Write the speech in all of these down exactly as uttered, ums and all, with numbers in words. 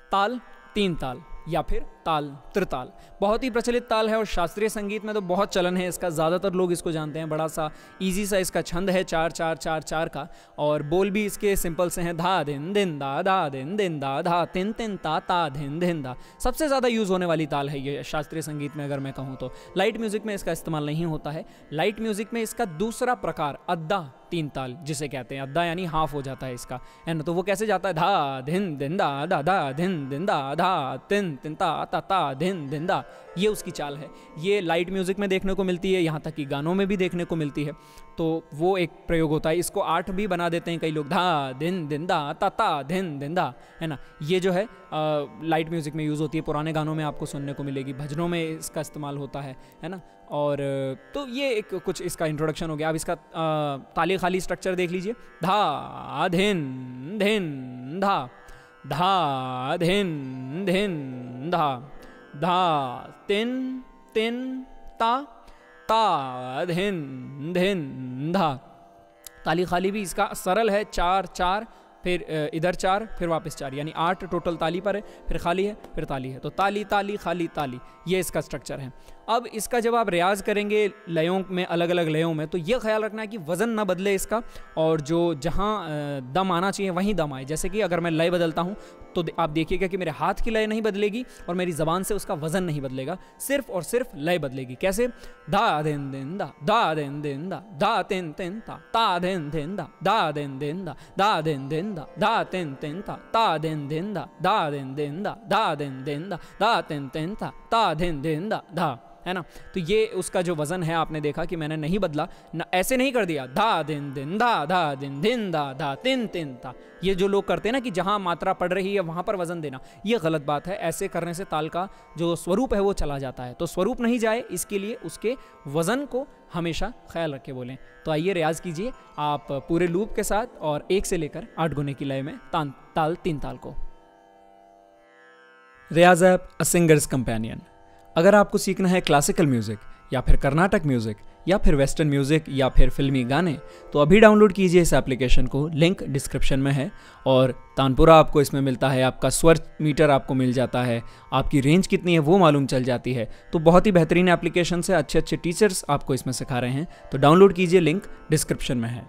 ताल तीन ताल या फिर ताल त्रिताल बहुत ही प्रचलित ताल है और शास्त्रीय संगीत में तो बहुत चलन है इसका, ज़्यादातर लोग इसको जानते हैं। बड़ा सा इजी सा इसका छंद है चार चार चार चार का, और बोल भी इसके सिंपल से हैं, धा दिन दिन दा दा दिन दिन दा धा तिन तिन ता ता धिन धिन दा। सबसे ज़्यादा यूज़ होने वाली ताल है ये शास्त्रीय संगीत में अगर मैं कहूँ तो। लाइट म्यूज़िक में इसका इस्तेमाल नहीं होता है। लाइट म्यूज़िक में इसका दूसरा प्रकार अद्दा तीन ताल जिसे कहते हैं, अद्दा यानी हाफ हो जाता है इसका, है ना। तो वो कैसे जाता है, धा धिन दिन दा दा धा धिन दिन दा धा तिन तिन ता ता ता धिन दिन दा, ये उसकी चाल है। ये लाइट म्यूज़िक में देखने को मिलती है, यहाँ तक कि गानों में भी देखने को मिलती है। तो वो एक प्रयोग होता है। इसको आठ भी बना देते हैं कई लोग, धा दिन दिन दा ता ता धिन दिन दा, है ना। ये जो है आ, लाइट म्यूज़िक में यूज़ होती है, पुराने गानों में आपको सुनने को मिलेगी, भजनों में इसका इस्तेमाल होता है, है ना। और तो ये एक कुछ इसका इंट्रोडक्शन हो गया। अब इसका आ, ताली खाली स्ट्रक्चर देख लीजिए, धा धिन धिन धा, धा धिन धिन धा, धा तिन तिन ता ता धिन धिन धा। ताली खाली भी इसका सरल है, चार चार फिर इधर चार फिर वापस चार, यानी आठ टोटल ताली पर है, फिर खाली है फिर ताली है। तो ताली ताली खाली ताली, ये इसका स्ट्रक्चर है। अब इसका जब आप रियाज़ करेंगे लयों में, अलग अलग लयों में, तो ये ख्याल रखना है कि वज़न ना बदले इसका, और जो जहाँ दम आना चाहिए वहीं दम आए। जैसे कि अगर मैं लय बदलता हूँ तो आप देखिएगा कि मेरे हाथ की लय नहीं बदलेगी और मेरी ज़बान से उसका वज़न नहीं बदलेगा, सिर्फ और सिर्फ लय बदलेगी। कैसे, धा दिन दिन दा, धा दिन दिन दा, धा तिन तिन ता, ता दिन दिन दा, धा दिन दिन दा, धा दिन दिन दा, धा तिन तिन ता, ता दिन दिन दा, धा दिन दिन दा, धा दिन दिन दा, धा तिन तिन ता, ता दिन दिन दा, धा, है ना। तो ये उसका जो वज़न है, आपने देखा कि मैंने नहीं बदला ना, ऐसे नहीं कर दिया धा दिन दिन धा, धा दिन दिन धा, धा तिन तिन ता। ये जो लोग करते हैं ना कि जहाँ मात्रा पड़ रही है वहाँ पर वज़न देना, ये गलत बात है। ऐसे करने से ताल का जो स्वरूप है वो चला जाता है। तो स्वरूप नहीं जाए इसके लिए उसके वज़न को हमेशा ख्याल रख के बोलें। तो आइए रियाज़ कीजिए आप पूरे लूप के साथ और एक से लेकर आठ गुने की लय में तान ताल तीन ताल को। Riyaz app a singer's companion. अगर आपको सीखना है क्लासिकल म्यूज़िक या फिर कर्नाटक म्यूज़िक या फिर वेस्टर्न म्यूज़िक या फिर फिल्मी गाने, तो अभी डाउनलोड कीजिए इस एप्लीकेशन को, लिंक डिस्क्रिप्शन में है। और तानपुरा आपको इसमें मिलता है, आपका स्वर मीटर आपको मिल जाता है, आपकी रेंज कितनी है वो मालूम चल जाती है। तो बहुत ही बेहतरीन एप्लीकेशन से अच्छे अच्छे टीचर्स आपको इसमें सिखा रहे हैं। तो डाउनलोड कीजिए, लिंक डिस्क्रिप्शन में है।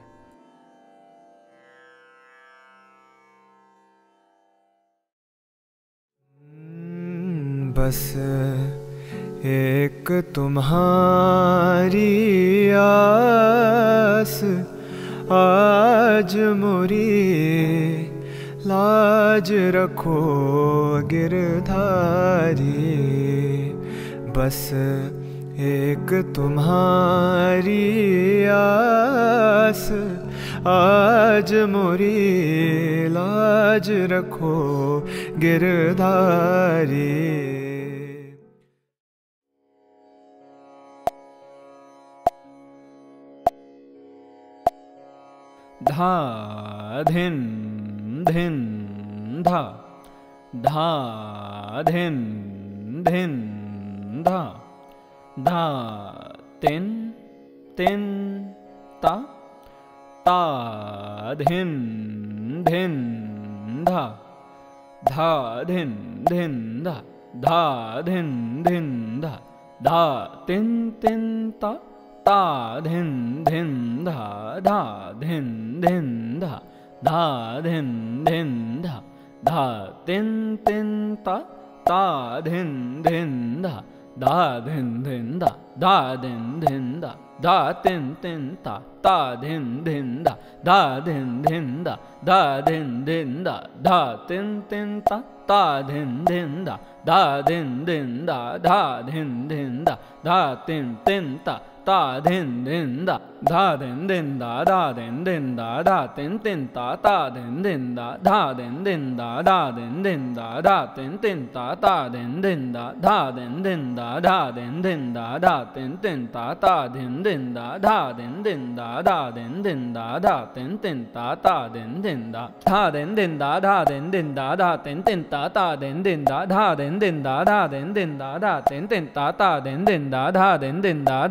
बस एक तुम्हारी आस आज मोरी, लाज रखो गिरधारी। बस एक तुम्हारी आस आज मोरी, लाज रखो गिरधारी। धा धिन धिन धा, धा धिन धिन धा, धा तिन तिन ता, ता धिन धिन धा, धा धिन धिन धा, धा धिन धिन धा, धा तिन तिन ता, ता धिन धिन धा, धा धिन धिन धा, धा धिन धिन धा, धा तिन तिन ता, ता धिन धिन धा, धा धिन धिन धा, धा धिन धिन धा, धा तिन तिन ता, ता धिन धिन धा, धा धिन धिन धा, धा धिन धिन धा, धा तिन तिन ता, ता धिन धिन धा, धा धिन धिन धा, धा धिन धिन धा, धा तिन तिन ता, ता धिन धिन धा, धा धिन धिन धा, धा धिन धिन धा, धा तिन तिन ता, ता धिन धिन धा, धा धिन धिन धा, धा धिन धिन धा, धा तिन तिन ता, ता धिन धिन धा, धा धिन धिन धा, धा धिन धिन धा, धा तिन तिन ता, ता धिन धिन धा, धा धिन धिन धा, धा धिन धिन धा, धा तिन तिन ता, ता धिन धिन धा, धा धिन धिन धा, धा धिन धिन धा, धा तिन तिन ता, ता धिन धिन धा, धा धिन धिन धा, धा धिन धिन धा, धा तिन तिन ता, ता धिन धिन धा, धा धिन धिन धा, धा धिन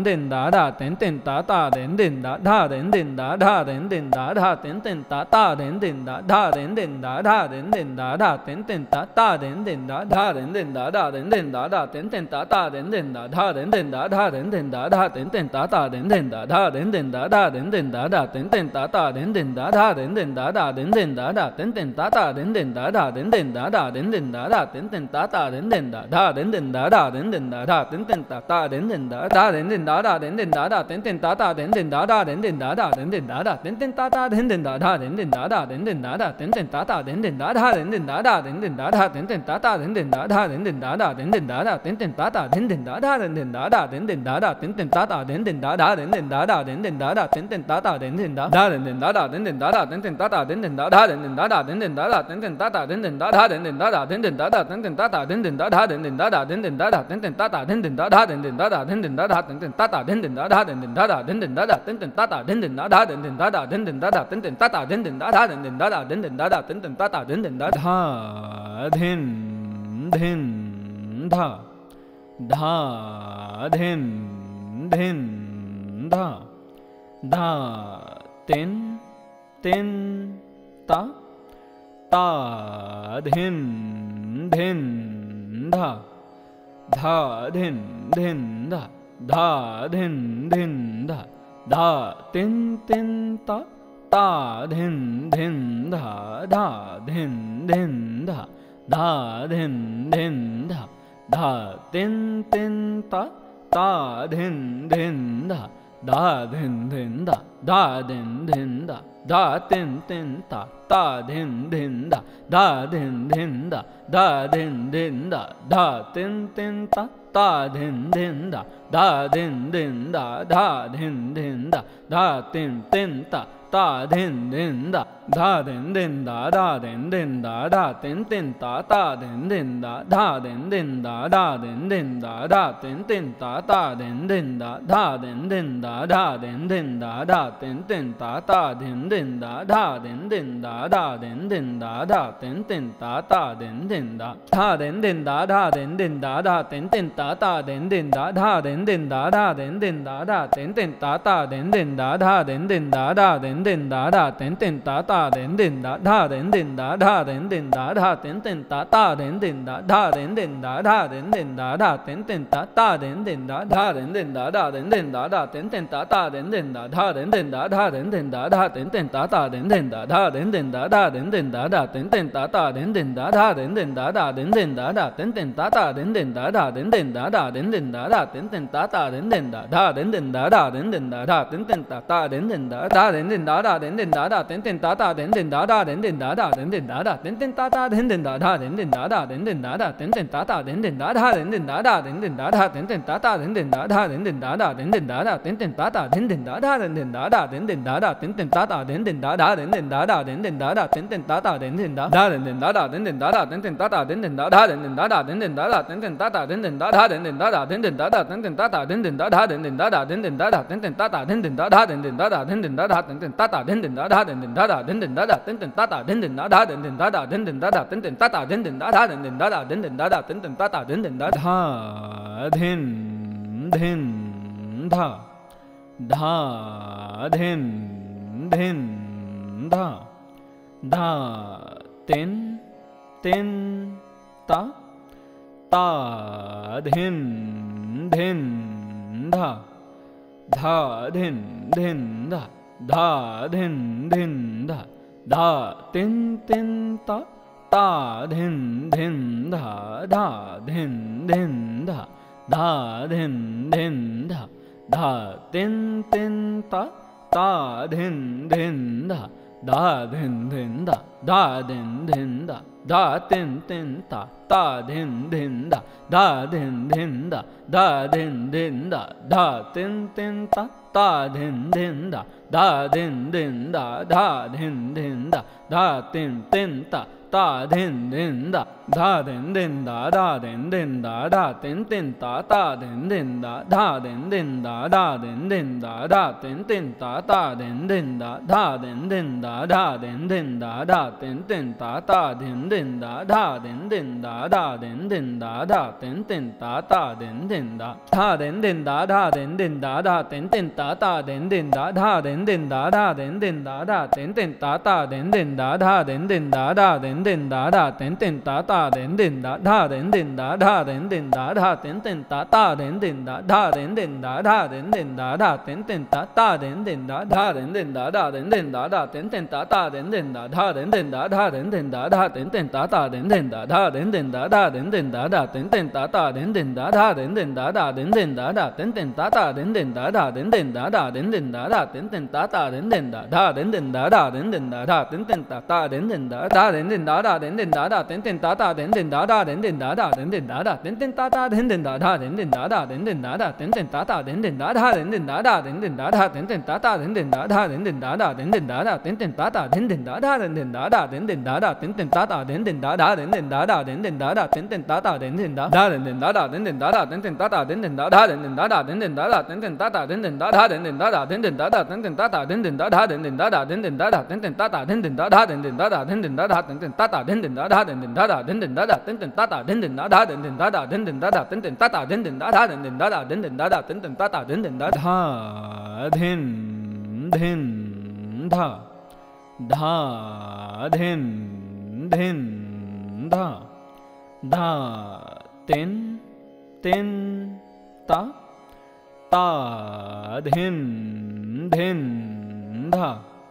दिन दा धा तिन तिन ता ता दिन दिन दा धा दिन दिन दा धा दिन दिन दा धा तिन तिन ता ता दिन दिन दा धा दिन दिन दा धा दिन दिन दा धा तिन तिन ता ता दिन दिन दा धा दिन दिन दा धा दिन दिन दा धा तिन तिन ता ता दिन दिन दा धा दिन दिन दा धा दिन दिन दा धा तिन तिन ता ता दिन दिन दा धा दिन दिन दा धा दिन दिन दा धा तिन तिन ता ता दिन दिन दा धा दिन दिन दा धा दिन दिन दा धा तिन तिन ता ता दिन दिन दा धा दिन दिन दा धा दिन दिन दा धा तिन तिन ता ता दिन दिन दा धा दिन दिन दा धा दिन दिन दा धा तिन तिन ता ता दिन दिन दा धा दिन दिन दा धा दिन दिन दा धा तिन तिन ता ता दिन दिन दा धा दिन दिन दा धा दिन दिन दा धा तिन तिन ता ता दिन दिन दा धा दिन दिन दा धा दिन दिन दा धा तिन तिन ता ता दिन दिन दा धा दिन दिन दा धा दिन दिन दा धा तिन तिन ता ता दिन दिन दा धा दिन दिन दा धा दिन दिन दा धा तिन तिन ता ता दिन दिन दा धा दिन दिन दा धा दिन दिन दा धा तिन तिन ता ता दिन दिन दा धा दिन दिन दा धा दिन दिन दा धा तिन तिन ता ता दिन दिन दा धा दिन दिन दा धा दिन दिन दा धा तिन तिन ता ता दिन दिन दा धा दिन दिन दा धा दिन दिन दा धा तिन तिन ता ता दिन दिन दा धा दिन दिन दा धा दिन दिन दा धा तिन तिन ता ता दिन दिन दा धा दिन दिन दा धा दिन दिन दा धा तिन तिन ता ता दिन दिन दा धा दिन दिन दा धा दिन दिन दा धा तिन तिन ता ता दिन दिन दा धा दिन दिन दा धा दिन दिन दा धा तिन तिन ता ता दिन दिन दा धा दिन दिन दा धा दिन दिन दा धा तिन तिन ता ता दिन दिन दा धा दिन दिन दा धा दिन दिन दा धा तिन तिन ता ता दिन दिन दा धा धिन धिन धा धा धिन धिन धा धा तिन तिन ता ता धिन धिन धा धा धिन धिन धा धा धिन धिन धा धा तिन तिन ता ता धिन धिन धा धा धिन धिन धा धा धिन धिन धा धा तिन तिन ता ता धिन धिन धा धा धिन धिन धा धा धिन धिन धा धा तिन तिन ता ता धिन धिन धा धा धिन धिन धा धा धिन धिन धा धा तिन तिन ता ता धिन धिन धा धा धिन धिन धा धा धिन धिन धा धा तिन तिन ता ता धिन धिन धा धा धिन धिन धा धा धिन धिन धा धा तिन तिन ता ता धिन धिन धा धा धिन धिन धा धा धिन धिन धा धा तिन तिन ता ता धिन धिन धा धा धिन धिन धा धा धिन धिन धा धा तिन तिन ता ता धिन धिन धा धा धिन धिन धा धा धिन धिन धा धा तिन तिन ता ता धिन धिन धा धा धिन धिन धा धा धिन धिन धा धा तिन तिन ता ता धिन धिन धा धा धिन धिन धा धा धिन धिन धा धा तिन तिन ता ता धिन धिन धा धा धिन धिन धा धा धिन दिन दा धा तिन तिन ता ता दिन दिन दा धा दिन दिन दा धा दिन दिन दा धा तिन तिन ता ता दिन दिन दा धा दिन दिन दा धा दिन दिन दा धा तिन तिन ता ता दिन दिन दा धा दिन दिन दा धा दिन दिन दा धा तिन तिन ता ता दिन दिन दा धा दिन दिन दा धा दिन दिन दा धा तिन तिन ता ता दिन दिन दा धा दिन दिन दा धा दिन दिन दा धा तिन तिन ता ता दिन दिन दा धा दिन दिन दा धा दिन दिन दा धा तिन तिन ता ता दिन दिन दा धा दिन दिन दा धा दिन दिन दा धा तिन तिन ता ता दिन दिन दा धा दिन दिन दा धा दिन दिन दा धा तिन तिन ता ता दिन दिन दा धा दिन दिन दा धा दिन दिन दा धा तिन तिन ता ता दिन दिन दा धा दिन दिन दा धा दिन दिन दा धा तिन तिन ता ता दिन दिन दा धा दिन दिन दा धा दिन दिन दा धा तिन तिन ता ता दिन दिन दा धा दिन दिन दा धा दिन दिन दा धा तिन तिन ता ता दिन दिन दा धा दिन दिन दा धा दिन दिन दा धा तिन तिन ता ता दिन दिन दा धा दिन दिन दा धा दिन दिन दा धा तिन तिन ता ता दिन दिन दा धा दिन दिन दा धा दिन दिन दा धा तिन तिन ता ता दिन दिन दा धा दिन दिन दा धा दिन दिन दा धा तिन तिन ता ता दिन दिन दा धा दिन दिन दा धा दिन दिन दा धा तिन तिन ता ता दिन दिन दा धा दिन दिन दा धा दिन दिन दा धा तिन तिन ता ता दिन दिन दा धा दिन दिन दा धा दिन दिन दा धा तिन तिन ता ता दिन दिन दा धा दिन दिन दा धा दिन दिन दा धा तिन तिन ता ता दिन दिन दा धा दिन दिन दा धा दिन दिन दा धा तिन तिन ता ता दिन दिन दा धा दिन दिन दा धा दिन दिन दा धा तिन तिन ता ता दिन दिन दा धा दिन दिन दा धा दिन दिन दा धा तिन तिन ता ता दिन दिन दा धा धिन धिन धा धा धिन धिन धा धा तिन तिन ता ता धिन धिन धा धा धिन धिन धा धा धिन धिन धा धा तिन तिन ता ता धिन धिन धा धा धिन धिन धा धा धिन धिन धा धा तिन तिन ता ता धिन धिन धा धा धिन धिन धा धा धिन धिन धा धा तिन तिन ता ता धिन धिन धा धा धिन धिन धा धा धिन धिन धा धा तिन तिन ता ता धिन धिन धा धा धिन धिन धा धा धिन धिन धा धा तिन तिन ता ता धिन धिन दा धा धिन धिन दा धा धिन धिन दा धा तिन तिन ता ता धिन धिन दा धा धिन धिन दा धा धिन धिन दा धा तिन तिन ता ता धिन धिन दा धा धिन धिन दा धा धिन धिन दा धा तिन तिन ता ता धिन धिन दा धा धिन धिन दा धा धिन धिन दा धा तिन तिन ता ता धिन धिन दा धा धिन धिन दा धा धिन धिन दा धा तिन तिन ता ता धिन धिन दा धा धिन धिन दा धा धिन धिन दा धा तिन तिन ता ता धिन धिन दा धा धिन धिन दा धा धिन धिन दा धा तिन तिन ता ता धिन धिन दा धा धिन धिन दा धा धिन धिन दा धा तिन तिन ता ता धिन धिन दा धा धिन धिन दा धा धिन धिन दा धा तिन तिन ता ता धिन धिन दा धा धिन धिन दा धा धिन धिन दा धा तिन तिन ता ता धिन धिन दा धा धिन धिन दा धा धिन धिन दा धा तिन तिन ता ता धिन धिन दा धा धिन धिन दा धा धिन धिन दा धा तिन तिन ता ता धिन धिन दा धा धिन धिन दा धा धिन धिन दा धा तिन तिन ता ता धिन धिन दा धा धिन धिन दा धा धिन धिन दा धा तिन तिन ता ता धिन धिन दा धा धिन धिन दा धा धिन धिन दा धा तिन तिन ता ता धिन धिन दा धा धिन धिन दा धा धिन धिन दा धा तिन तिन ता ता धिन धिन दा धा धिन धिन दा धा धिन धिन दा धा तिन तिन ता ता धिन धिन दा धा धिन धिन दा धा धिन धिन दा धा तिन तिन ता ता धिन धिन दा धा धिन धिन दा धा धिन धिन दा धा तिन तिन ता ता धिन धिन दा धा धिन धिन दा धा धिन धिन दा धा तिन तिन ता ता धिन धिन दा धा धिन धिन दा धा धिन धिन दा धा तिन तिन ता ता धिन धिन दा धा धिन धिन दा धा धिन धिन दा धा तिन तिन ता ता धिन धिन दा धा धिन धिन दा धा धिन धिन दा धा तिन तिन ता ता धिन धिन दा धा धिन धिन दा धा धिन धिन दा धा तिन तिन ता ता धिन धिन दा धा धिन धिन दा धा धिन धिन दा धा तिन तिन ता ता धिन धिन दा धा धिन धिन दा धा धिन धिन दा धा तिन तिन ता ता धिन धिन दा धा धिन धिन दा धा धिन धिन दा धा तिन तिन ता ता धिन धिन दा धा धिन धिन दा धा धिन धिन दा धा तिन तिन ता ता धिन धिन दा धा धिन धिन दा धा धिन धिन दा धा तिन तिन ता ता धिन धिन दा धा धिन धिन दा धा धिन धिन दा धा तिन तिन ता ता धिन धिन दा धा धिन धिन धा धा धिन धिन धा धा तिन तिन ता ता धिन धिन धा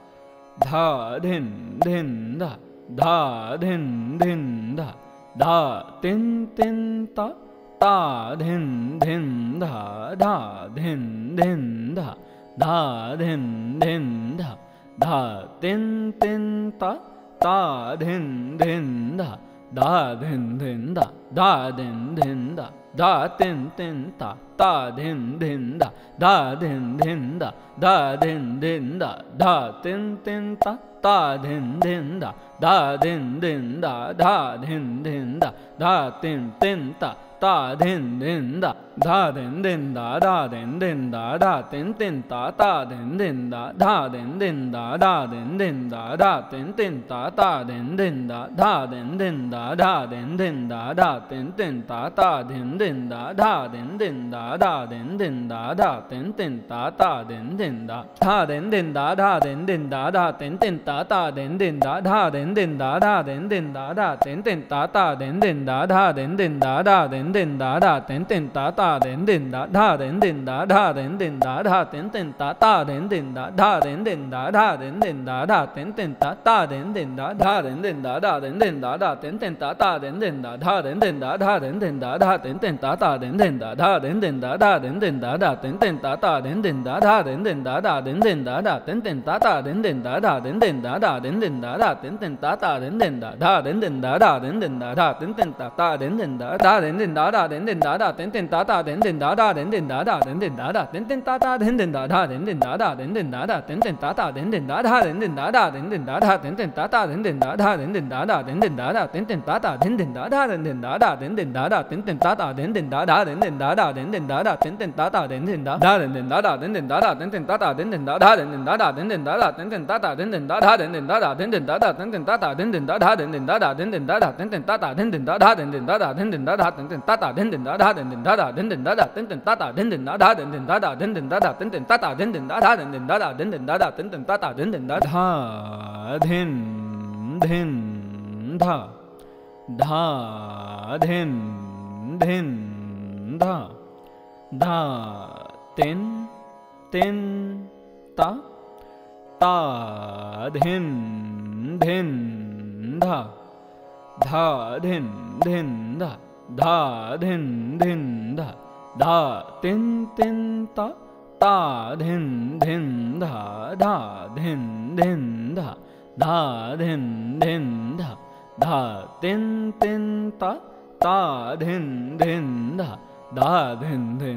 धा धिन धिन धा धा धिन धिन धा धा तिन तिन ता ता धिन धिन धा धा धिन धिन धा धा धिन धिन धा धा तिन तिन ता ता धिन धिन धा धा धिन धिन धा धा धिन धिन धा धा तिन तिन ता ता धिन धिन धा धा धिन धिन धा धा धिन धिन धा धा तिन तिन ता ता धिन धिन धा धा धिन धिन धा धा धिन धिन धा धा तिन तिन ता ता धिन धिन धा धा धिन धिन धा धा धिन धिन धा धा तिन तिन ता ता धिन धिन धा धा धिन धिन धा धा धिन धिन धा धा तिन तिन ता ता धिन धिन धा धा धिन धिन धा धा धिन धिन धा धा तिन तिन ता ता धिन धिन धा धा धिन धिन धा धा धिन धिन धा धा तिन तिन ता ता धिन धिन धा धा धिन धिन धा धा धिन धिन धा धा तिन तिन ता ता धिन धिन धा धा धिन धिन धा धा धिन धिन धा धा तिन तिन ता ता धिन धिन धा धा धिन धिन धा धा धिन धिन धा धा तिन तिन ता ता धिन धिन धा धा धिन धिन धा धा धिन धिन धा धा तिन तिन ता ता धिन धिन धा धा धिन धिन धा धा धिन धिन धा धा तिन तिन ता ता धिन धिन धा धा धिन धिन धा धा धिन धिन धा धा तिन तिन ता ता धिन धिन धा धा धिन धिन धा धा धिन धिन धा धा तिन तिन ता ता धिन धिन धा धा धिन धिन धा धा धिन धिन धा धा तिन तिन ता ता धिन धिन धा धा धिन धिन धा धा धिन धिन धा धा तिन तिन ता ता धिन धिन धा धा धिन धिन धा धा धिन धिन धा धा तिन तिन ता ता धिन धिन धा धा धिन धिन धा धा धिन धिन धा धा तिन तिन ता ता धिन धिन धा धा धिन धिन धा धा धिन धिन धा धा तिन तिन ता ता धिन धिन धा धा धिन धिन धा धा धिन धिन धा धा तिन तिन ता ता धिन धिन धा धा धिन धिन धा धा धिन धिन धा धा तिन तिन ता ता धिन धिन धा धा धिन धिन धा धा धिन धिन धा धा तिन तिन ता ता धिन धिन धा धा धिन धिन धा धा धिन धिन धा धा तिन तिन ता ता धिन धिन धा धा धिन धिन धा धा धिन धिन धा धा तिन तिन ता ता धिन धिन धा धा धिन धिन धा धा धिन धिन धा धा तिन तिन ता ता धिन धिन धा धा धिन धिन धा धा धिन धिन धा धा तिन तिन ता ता धिन धिन धा धा धिन धिन धा धा धिन धिन धा धा तिन तिन ता ता धिन धिन धा धा धिन धिन धा धा धिन धिन धा धा तिन तिन ता ता धिन धिन धा धा धिन धिन धा धा धिन धिन धा धा तिन तिन ता ता धिन धिन धा धा धिन धिन धा धा धिन धिन धा धा तिन तिन ता ता धिन धिन धा धा धिन धिन धा धा धिन धिन धा धा तिन तिन ता ता धिन धिन धा धा धिन धिन धा धा धिन धिन धा धा तिन तिन ता ता धिन धिन धा धा धिन धिन धा धा धिन धिन धा धा तिन तिन ता ता धिन धिन धा धा धिन धिन धा धा धिन धिन धा धा तिन तिन ता ता धिन धिन धा धा धिन धिन धा धा धिन धिन धा धा तिन तिन ता ता धिन धिन धा धा धिन धिन धा धा धिन धिन धा धा तिन तिन ता ता धिन धिन धा धा धिन धिन धा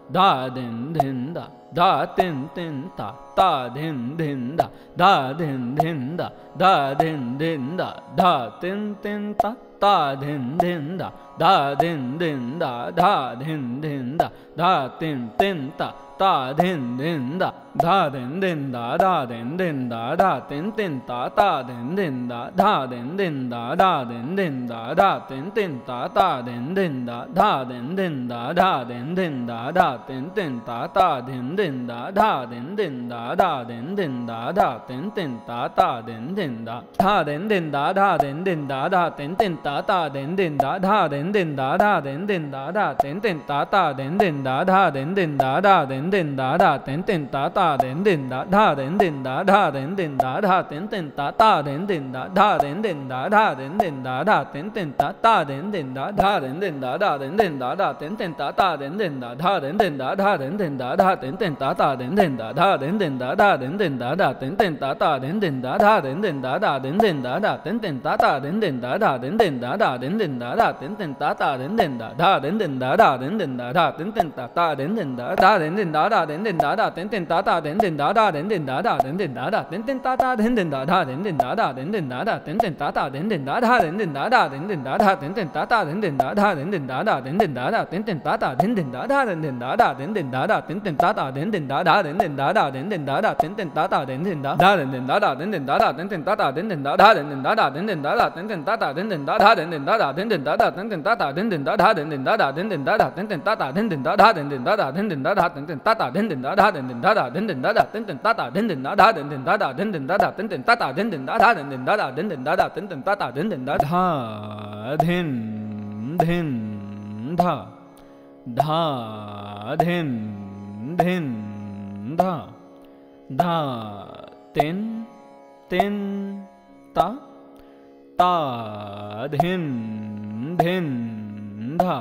धा धिन धिन धा धा तिन तिन ता ता धिन धिन धा धा धिन धिन धा धा धिन धिन धा धा तिन तिन ता ता धिन धिन धा धा धिन धिन धा धा धिन धिन धा धा तिन तिन ता ता धिन धिन धा धा धिन धिन धा धा धिन धिन धा धा तिन तिन ता ता धिन धिन धा धा धिन धिन धा धा धिन धिन धा धा तिन तिन ता ता धिन धिन धा धा धिन धिन धा धा धिन धिन धा धा तिन तिन ता ता धिन धिन धा धा धिन धिन धा धा धिन धिन धा धा तिन तिन ता ता धिन धिन धा धा धिन धिन धा धा धिन धिन धा धा तिन तिन ता ता धिन धिन धा धा धिन धिन धा धा धिन धिन धा धा तिन तिन ता ता धिन धिन धा धा धिन धिन धा धा धिन धिन धा धा तिन तिन ता ता धिन धिन धा धा धिन धिन धा धा धिन धिन धा धा तिन तिन ता ता धिन धिन धा धा धिन धिन धा धा धिन धिन धा धा तिन तिन ता ता धिन धिन धा धा धिन धिन धा धा धिन धिन धा धा तिन तिन ता ता धिन धिन धा धा धिन धिन धा धा धिन धिन धा धा तिन तिन ता ता धिन धिन धा धा धिन धिन धा धा धिन धिन धा धा तिन तिन ता ता धिन धिन धा धा धिन धिन धा धा धिन धिन धा धा तिन तिन ता ता धिन धिन धा धा धिन धिन धा धा धिन धिन धा धा तिन तिन ता ता धिन धिन धा धा धिन धिन धा धा धिन धिन धा धा तिन तिन ता ता धिन धिन धा धा धिन धिन धा धा धिन धिन धा धा तिन तिन ता ता धिन धिन धा धा धिन धिन धा धा धिन धिन धा धा तिन तिन ता ता धिन धिन धा धा धिन धिन धा धा धिन धिन धा धा तिन तिन ता ता धिन धिन धा धा धिन धिन धा धा धिन धिन धा धा तिन तिन ता ता धिन धिन धा धा धिन धिन धा धा धिन धिन धा धा तिन तिन ता ता धिन धिन धा धा धिन धिन धा धा धिन धिन धा धा तिन तिन ता ता धिन धिन धा धा धिन धिन धा धा धिन धिन धा धा तिन तिन ता ता धिन धिन धा धा धिन धिन धा धा धिन धिन धा धा तिन तिन ता ता धिन धिन धा धा धिन धिन धा धा धिन धिन धा धा तिन तिन ता ता धिन धिन धा धा धिन धिन धा धा धिन धिन धा धा तिन तिन ता ता धिन धिन धा धा धिन धिन धा धा धिन धिन धा धा तिन तिन ता ता धिन धिन धा धा धिन धिन धा धा धिन धिन धा धा तिन तिन ता ता धिन धिन धा धा धिन धिन धा धा धिन धिन धा धा तिन तिन ता ता धिन धिन धा धा धिन धिन धा धा धिन धिन धा धा तिन तिन ता ता धिन धिन धा धा धिन धिन धा धा धिन धिन धा धा तिन तिन ता ता धिन धिन धा धा धिन धिन धा धा धिन धिन धा धा तिन तिन ता ता धिन धिन धा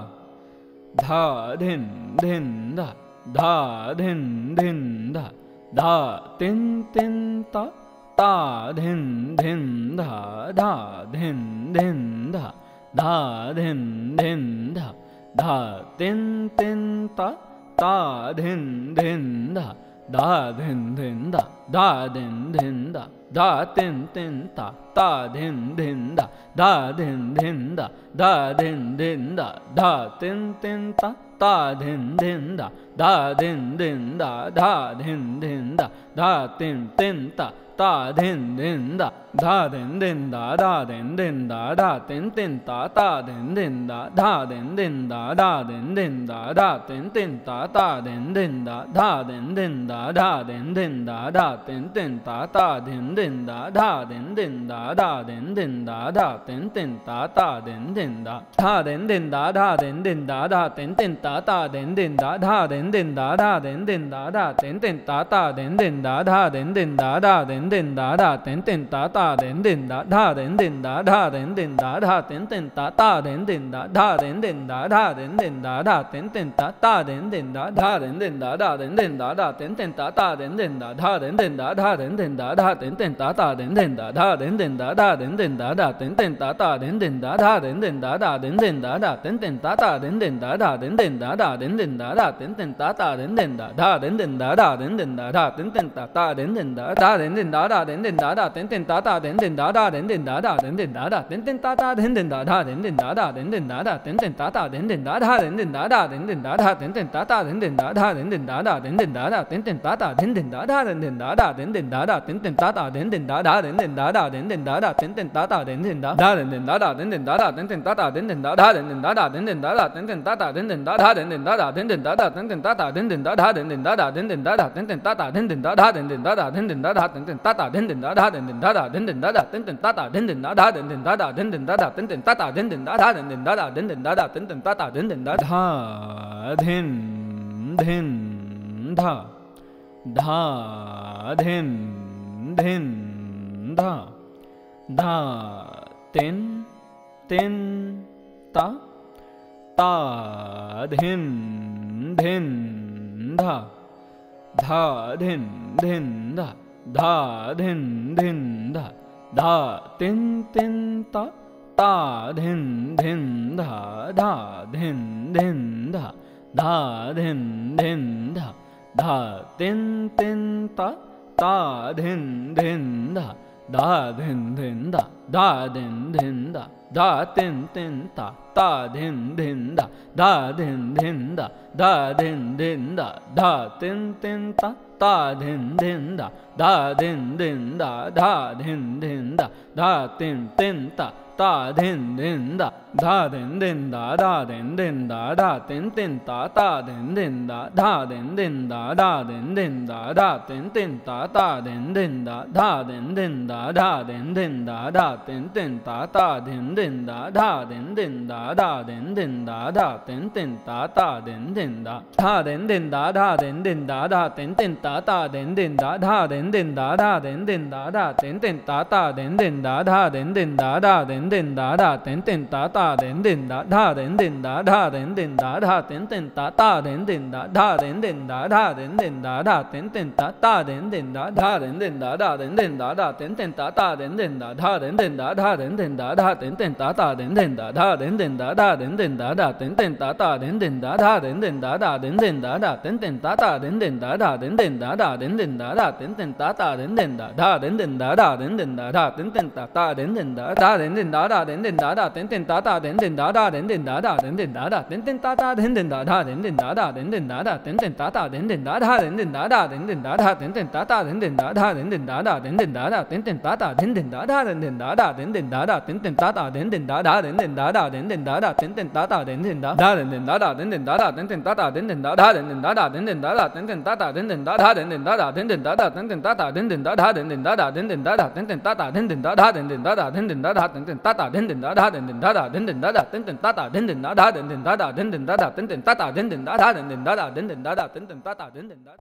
धा धिन धिन धा धा धिन धिन धा धा तिन तिन ता ता धिन धिन धा धा धिन धिन धा धा धिन धिन धा धा तिन तिन ता ता धिन धिन धा धा धिन धिन धा धा धिन धिन धा धा तिन तिन ता ता धिन धिन धा धा धिन धिन धा धा धिन धिन धा धा तिन तिन ता ता धिन धिन धा धा धिन धिन धा धा धिन धिन धा धा तिन तिन ता ता धिन धिन धा धा धिन धिन धा धा धिन धिन धा धा तिन तिन ता ता धिन धिन धा धा धिन धिन धा धा धिन धिन धा धा तिन तिन ता ता धिन धिन धा धा धिन धिन धा धा धिन धिन धा धा तिन तिन ता ता धिन धिन धा धा धिन धिन धा धा धिन धिन धा धा तिन तिन ता ता धिन धिन धा धा धिन धिन धा धा धिन धिन धा धा तिन तिन ता ता धिन धिन धा धा धिन धिन धा धा धिन धिन धा धा तिन तिन ता ता धिन धिन धा धा धिन धिन धा धा धिन धिन धा धा तिन तिन ता ता धिन धिन धा धा धिन धिन धा धा धिन धिन धा धा तिन तिन ता ता धिन धिन धा धा धिन धिन धा धा धिन धिन धा धा तिन तिन ता ता धिन धिन धा धा धिन धिन धा धा धिन धिन धा धा तिन तिन ता ता धिन धिन धा धा धिन धिन धा धा धिन धिन धा धा तिन तिन ता ता धिन धिन धा धा धिन धिन धा धा धिन धिन धा धा तिन तिन ता ता धिन धिन धा धा धिन धिन धा धा धिन धिन धा धा तिन तिन ता ता धिन धिन धा धा धिन धिन धा धा धिन धिन धा धा तिन तिन ता ता धिन धिन धा धा धिन धिन धा धा धिन धिन धा धा तिन तिन ता ता धिन धिन धा धा धिन धिन धा धा धिन धिन धा धा तिन तिन ता ता धिन धिन धा धा धिन धिन धा धा धिन धिन धा धा तिन तिन ता ता धिन धिन धा धा धिन धिन धा धा धिन धिन धा धा तिन तिन ता ता धिन धिन धा धा धिन धिन धा धा धिन धिन धा धा तिन तिन ता ता धिन धिन धा धा धिन धिन धा धा धिन धिन धा धा तिन तिन ता ता धिन धिन धा धा धिन धिन धा धा धिन धिन धा धा तिन तिन ता ता धिन धिन धा धा धिन धिन धा धा धिन धिन धा धा तिन तिन ता ता धिन धिन धा धा धिन धिन धा धा धिन धिन धा धा तिन तिन ता ता धिन धिन धा धा धिन धिन धा धा धिन धिन धा धा तिन तिन ता ता धिन धिन धा धा धिन धिन धा धा धिन धिन धा धा तिन तिन ता ता धिन धिन धा धा धिन धिन धा धा धिन धिन धा धा तिन तिन ता ता धिन धिन धा धा धिन धिन धा धा धिन धिन धा धा तिन तिन ता ता धिन धिन धा धा धिन धिन धा धा धिन धिन धा धा तिन तिन ता ता धिन धिन धा धा धिन धिन धा धा धिन धिन धा धा तिन तिन ता ता धिन धिन धा धा धिन धिन धा धा धिन धिन धा धा तिन तिन ता ता धिन धिन धा धा धिन धिन धा धा धिन धिन धा धा तिन तिन ता ता धिन धिन धा धा धिन धिन धा धा धिन धिन धा धा तिन तिन ता ता धिन धिन धा धा धिन धिन धा धा धिन धिन धा धा तिन तिन ता ता धिन धिन धा धा धिन धिन धा धा धिन धिन धा धा तिन तिन ता ता धिन धिन धा धा धिन धिन धा धा धिन धिन धा धा तिन तिन ता ता धिन धिन धा धा धिन धिन धा धा धिन धिन धा धा तिन तिन ता ता धिन धिन धा धा धिन धिन धा धा धिन धिन धा धा तिन तिन ता ता धिन धिन धा धा धिन धिन धा धा धिन धिन धा धा तिन तिन ता ता धिन धिन धा धा धिन धिन धा धा धिन धिन धा धा तिन तिन ता ता धिन धिन धा धा धिन धिन धा धा धिन धिन धा धा तिन तिन ता ता धिन धिन धा धा धिन धिन धा धा धिन धिन धा धा तिन तिन ता ता धिन धिन धा धा धिन धिन धा धा धिन धिन धा धा तिन तिन ता ता धिन धिन धा धा धिन धिन धा धा धिन धिन धा धा तिन तिन ता ता धिन धिन धा धा धिन धिन धा धा धिन धिन धा धा तिन तिन ता ता धिन धिन धा धा धिन धिन धा धा धिन धिन धा धा तिन तिन ता ता धिन धिन धा धा धिन धिन धा धा धिन धिन धा धा तिन तिन ता ता धिन धिन धा धा धिन धिन धा धा धिन धिन धा धा तिन तिन ता ता धिन धिन धा धा धिन धिन धा धा धिन धिन धा धा तिन तिन ता ता धिन धिन धा धा धिन धिन धा धा धिन धिन धा धा तिन तिन ता ता धिन धिन धा धा धिन धिन धा धा धिन धिन धा धा तिन तिन ता ता धिन धिन धा धा धिन धिन धा धा धिन धिन धा धा तिन तिन ता ता धिन धिन धा धा धिन धिन धा धा धिन धिन धा धा तिन तिन ता ता धिन धिन धा धा धिन धिन धा धा धिन धिन धा धा तिन तिन ता ता धिन धिन धा धा धिन धिन धा धा धिन धिन धा धा तिन तिन ता ता धिन धिन धा धा धिन धिन धा धा धिन धिन धा धा तिन तिन ता ता धिन धिन धा धा धिन धिन धा धा धिन धिन धा धा तिन तिन ता ता धिन धिन धा धा धिन धिन धा धा धिन धिन धा धा तिन तिन ता ता धिन धिन धा धा धिन धिन धा धा धिन धिन धा धा तिन तिन ता ता धिन धिन धा धा धिन धिन धा धा धिन धिन धा धा तिन तिन ता ता धिन धिन धा धा धिन धिन धा धा धिन धिन धा धा तिन तिन ता ता धिन धिन धा धा धिन धिन धा धा धिन धिन धा धा तिन तिन ता ता धिन धिन धा धा धिन धिन धा धा धिन धिन धा धा तिन तिन ता ता धिन धिन धा धा धिन धिन धा धा धिन धिन धा धा तिन तिन ता ता धिन धिन धा धा धिन धिन धा धा धिन धिन धा धा तिन तिन ता ता धिन धिन धा धा धिन धिन धा धा धिन धिन धा धा तिन तिन ता ता धिन धिन धा धा धिन धिन धा धा धिन धिन धा धा तिन तिन ता ता धिन धिन धा